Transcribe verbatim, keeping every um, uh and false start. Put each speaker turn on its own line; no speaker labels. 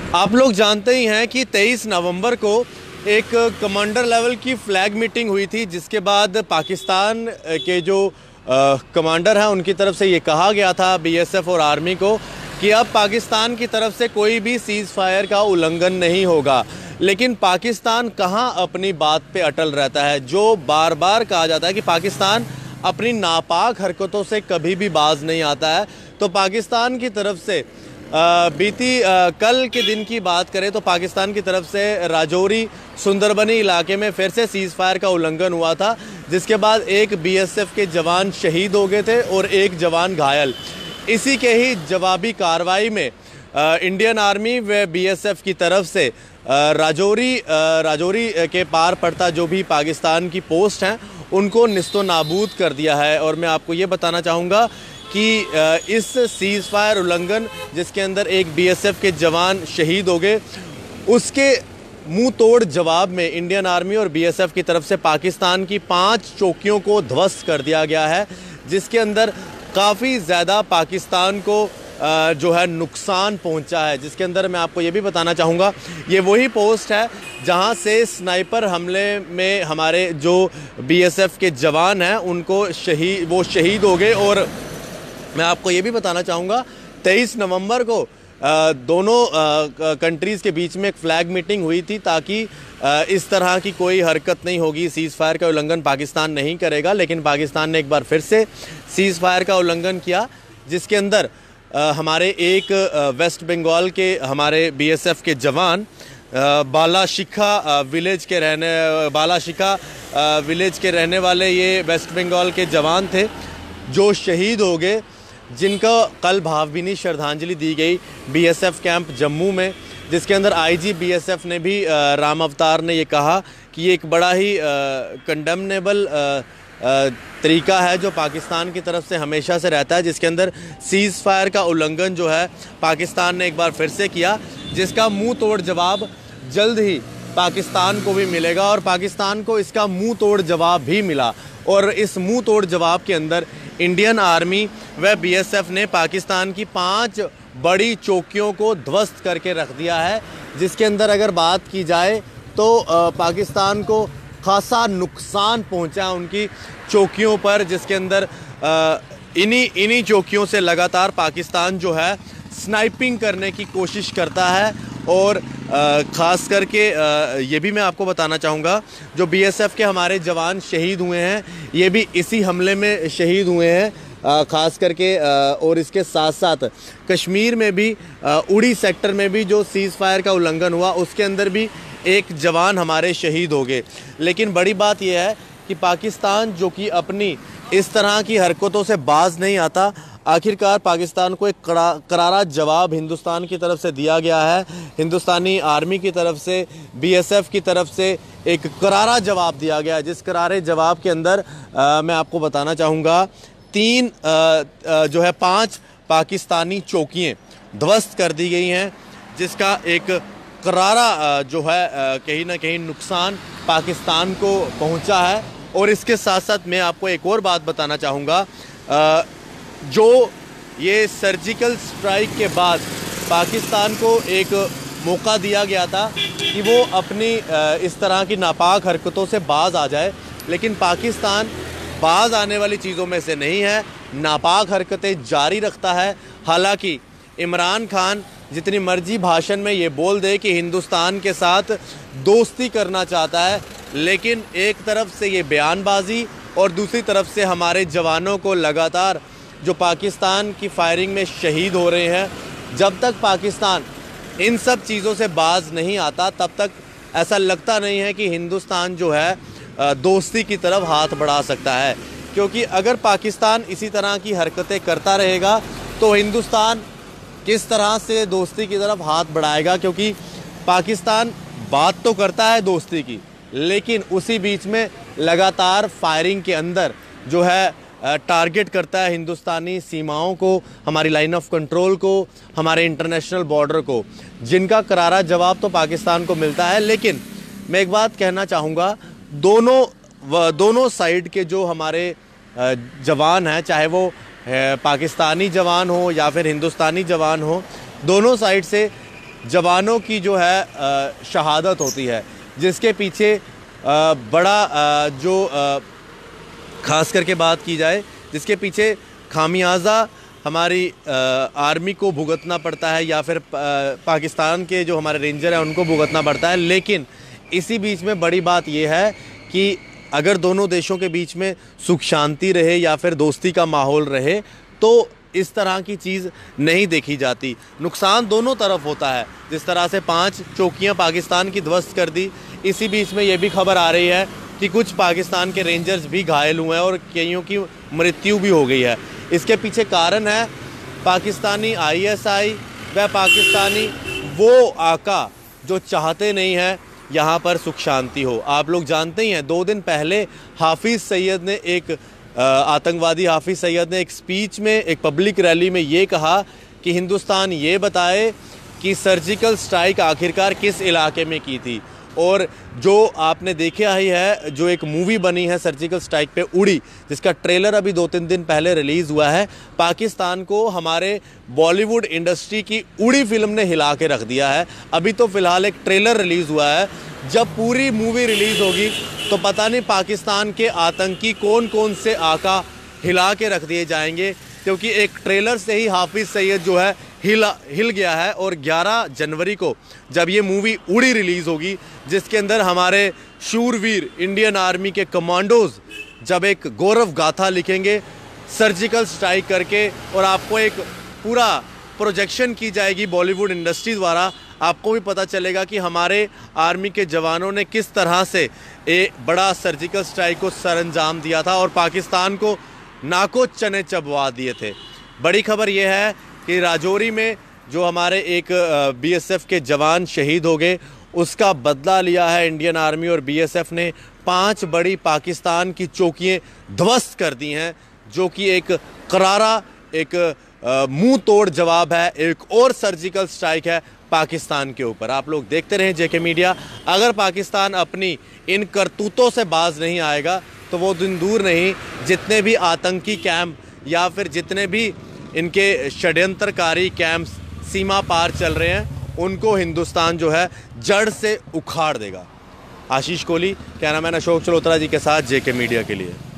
आप लोग जानते ही हैं कि तेईस नवंबर को एक कमांडर लेवल की फ्लैग मीटिंग हुई थी, जिसके बाद पाकिस्तान के जो आ, कमांडर हैं उनकी तरफ से ये कहा गया था बीएसएफ और आर्मी को कि अब पाकिस्तान की तरफ से कोई भी सीज़ फायर का उल्लंघन नहीं होगा। लेकिन पाकिस्तान कहां अपनी बात पे अटल रहता है। जो बार बार कहा जाता है कि पाकिस्तान अपनी नापाक हरकतों से कभी भी बाज नहीं आता है, तो पाकिस्तान की तरफ से आ, बीती आ, कल के दिन की बात करें तो पाकिस्तान की तरफ से राजौरी सुंदरबनी इलाके में फिर से सीज़ फायर का उल्लंघन हुआ था, जिसके बाद एक बीएसएफ के जवान शहीद हो गए थे और एक जवान घायल। इसी के ही जवाबी कार्रवाई में आ, इंडियन आर्मी व बीएसएफ की तरफ से आ, राजौरी आ, राजौरी के पार पड़ता जो भी पाकिस्तान की पोस्ट हैं उनको निस्तो नाबूद कर दिया है। और मैं आपको ये बताना चाहूँगा कि इस सीज़ फायर उल्लंघन जिसके अंदर एक बीएसएफ के जवान शहीद हो गए, उसके मुंह तोड़ जवाब में इंडियन आर्मी और बीएसएफ की तरफ से पाकिस्तान की पांच चौकियों को ध्वस्त कर दिया गया है, जिसके अंदर काफ़ी ज़्यादा पाकिस्तान को जो है नुकसान पहुंचा है। जिसके अंदर मैं आपको ये भी बताना चाहूँगा, ये वही पोस्ट है जहां से स्नाइपर हमले में हमारे जो बीएसएफ के जवान हैं उनको शहीद वो शहीद हो गए। और मैं आपको ये भी बताना चाहूँगा तेईस नवंबर को आ, दोनों कंट्रीज़ के बीच में एक फ्लैग मीटिंग हुई थी ताकि आ, इस तरह की कोई हरकत नहीं होगी, सीज़ फायर का उल्लंघन पाकिस्तान नहीं करेगा। लेकिन पाकिस्तान ने एक बार फिर से सीज़ फायर का उल्लंघन किया, जिसके अंदर आ, हमारे एक आ, वेस्ट बंगाल के हमारे बीएसएफ के जवान बालाशिखा विलेज के रहने बालाशिखा विलेज के रहने वाले ये वेस्ट बंगाल के जवान थे जो शहीद हो गए, जिनका कल भावभीनी श्रद्धांजलि दी गई बीएसएफ कैंप जम्मू में। जिसके अंदर आईजी बीएसएफ ने भी राम अवतार ने ये कहा कि ये एक बड़ा ही कंडेमनेबल तरीका है जो पाकिस्तान की तरफ से हमेशा से रहता है, जिसके अंदर सीज़ फायर का उल्लंघन जो है पाकिस्तान ने एक बार फिर से किया, जिसका मुंह तोड़ जवाब जल्द ही पाकिस्तान को भी मिलेगा। और पाकिस्तान को इसका मुंह तोड़ जवाब भी मिला, और इस मुंह तोड़ जवाब के अंदर इंडियन आर्मी व बीएसएफ ने पाकिस्तान की पांच बड़ी चौकियों को ध्वस्त करके रख दिया है। जिसके अंदर अगर बात की जाए तो पाकिस्तान को खासा नुकसान पहुंचा उनकी चौकियों पर, जिसके अंदर इन्हीं इन्हीं चौकियों से लगातार पाकिस्तान जो है स्नाइपिंग करने की कोशिश करता है। और ख़ास करके ये भी मैं आपको बताना चाहूँगा, जो बीएसएफ के हमारे जवान शहीद हुए हैं ये भी इसी हमले में शहीद हुए हैं, ख़ास करके। और इसके साथ साथ कश्मीर में भी उड़ी सेक्टर में भी जो सीज़ फायर का उल्लंघन हुआ उसके अंदर भी एक जवान हमारे शहीद हो गए। लेकिन बड़ी बात यह है कि पाकिस्तान जो कि अपनी इस तरह की हरकतों से बाज नहीं आता, आखिरकार पाकिस्तान को एक करारा जवाब हिंदुस्तान की तरफ से दिया गया है। हिंदुस्तानी आर्मी की तरफ से बीएसएफ की तरफ से एक करारा जवाब दिया गया है, जिस करारे जवाब के अंदर आ, मैं आपको बताना चाहूँगा तीन आ, आ, जो है पांच पाकिस्तानी चौकियाँ ध्वस्त कर दी गई हैं, जिसका एक करारा जो है कहीं ना कहीं नुकसान पाकिस्तान को पहुंचा है। और इसके साथ साथ मैं आपको एक और बात बताना चाहूँगा, जो ये सर्जिकल स्ट्राइक के बाद पाकिस्तान को एक मौका दिया गया था कि वो अपनी इस तरह की नापाक हरकतों से बाज आ जाए, लेकिन पाकिस्तान बाज आने वाली चीज़ों में से नहीं है, नापाक हरकतें जारी रखता है। हालांकि इमरान खान जितनी मर्जी भाषण में ये बोल दे कि हिंदुस्तान के साथ दोस्ती करना चाहता है, लेकिन एक तरफ से ये बयानबाजी और दूसरी तरफ से हमारे जवानों को लगातार जो पाकिस्तान की फायरिंग में शहीद हो रहे हैं, जब तक पाकिस्तान इन सब चीज़ों से बाज नहीं आता तब तक ऐसा लगता नहीं है कि हिंदुस्तान जो है दोस्ती की तरफ हाथ बढ़ा सकता है। क्योंकि अगर पाकिस्तान इसी तरह की हरकतें करता रहेगा तो हिंदुस्तान किस तरह से दोस्ती की तरफ हाथ बढ़ाएगा, क्योंकि पाकिस्तान बात तो करता है दोस्ती की, लेकिन उसी बीच में लगातार फायरिंग के अंदर जो है टारगेट करता है हिंदुस्तानी सीमाओं को, हमारी लाइन ऑफ कंट्रोल को, हमारे इंटरनेशनल बॉर्डर को, जिनका करारा जवाब तो पाकिस्तान को मिलता है। लेकिन मैं एक बात कहना चाहूँगा, दोनों दोनों साइड के जो हमारे जवान हैं, चाहे वो पाकिस्तानी जवान हो या फिर हिंदुस्तानी जवान हो, दोनों साइड से जवानों की जो है शहादत होती है, जिसके पीछे बड़ा जो ख़ास करके बात की जाए, जिसके पीछे खामियाजा हमारी आर्मी को भुगतना पड़ता है या फिर पाकिस्तान के जो हमारे रेंजर हैं उनको भुगतना पड़ता है। लेकिन इसी बीच में बड़ी बात यह है कि अगर दोनों देशों के बीच में सुख शांति रहे या फिर दोस्ती का माहौल रहे तो इस तरह की चीज़ नहीं देखी जाती। नुकसान दोनों तरफ होता है। जिस तरह से पांच चौकियां पाकिस्तान की ध्वस्त कर दी, इसी बीच में ये भी खबर आ रही है कि कुछ पाकिस्तान के रेंजर्स भी घायल हुए हैं और कईयों की मृत्यु भी हो गई है। इसके पीछे कारण है पाकिस्तानी आई एस आई व पाकिस्तानी वो आका जो चाहते नहीं हैं यहाँ पर सुख शांति हो। आप लोग जानते ही हैं, दो दिन पहले हाफिज़ सैयद ने एक आतंकवादी हाफिज़ सैयद ने एक स्पीच में, एक पब्लिक रैली में ये कहा कि हिंदुस्तान ये बताए कि सर्जिकल स्ट्राइक आखिरकार किस इलाके में की थी। और जो आपने देखा ही है, जो एक मूवी बनी है सर्जिकल स्ट्राइक पे उड़ी, जिसका ट्रेलर अभी दो तीन दिन पहले रिलीज़ हुआ है, पाकिस्तान को हमारे बॉलीवुड इंडस्ट्री की उड़ी फिल्म ने हिला के रख दिया है। अभी तो फ़िलहाल एक ट्रेलर रिलीज़ हुआ है, जब पूरी मूवी रिलीज़ होगी तो पता नहीं पाकिस्तान के आतंकी कौन कौन से आका हिला के रख दिए जाएंगे, क्योंकि एक ट्रेलर से ही हाफिज़ सैयद जो है हिला हिल गया है। और ग्यारह जनवरी को जब ये मूवी उड़ी रिलीज़ होगी, जिसके अंदर हमारे शूरवीर इंडियन आर्मी के कमांडोज जब एक गौरव गाथा लिखेंगे सर्जिकल स्ट्राइक करके, और आपको एक पूरा प्रोजेक्शन की जाएगी बॉलीवुड इंडस्ट्री द्वारा, आपको भी पता चलेगा कि हमारे आर्मी के जवानों ने किस तरह से एक बड़ा सर्जिकल स्ट्राइक को सरअंजाम दिया था और पाकिस्तान को नाको चने चबवा दिए थे। बड़ी खबर यह है कि राजौरी में जो हमारे एक बी एस एफ के जवान शहीद हो गए, उसका बदला लिया है इंडियन आर्मी और बी एस एफ ने। पांच बड़ी पाकिस्तान की चौकियां ध्वस्त कर दी हैं, जो कि एक करारा, एक मुंह तोड़ जवाब है, एक और सर्जिकल स्ट्राइक है पाकिस्तान के ऊपर। आप लोग देखते रहें जेके मीडिया। अगर पाकिस्तान अपनी इन करतूतों से बाज नहीं आएगा तो वो दिन दूर नहीं, जितने भी आतंकी कैंप या फिर जितने भी इनके षड्यंत्रकारी कैंप्स सीमा पार चल रहे हैं, उनको हिंदुस्तान जो है जड़ से उखाड़ देगा। आशीष कोहली, कैमरामैन अशोक चलोत्रा जी के साथ जेके मीडिया के लिए।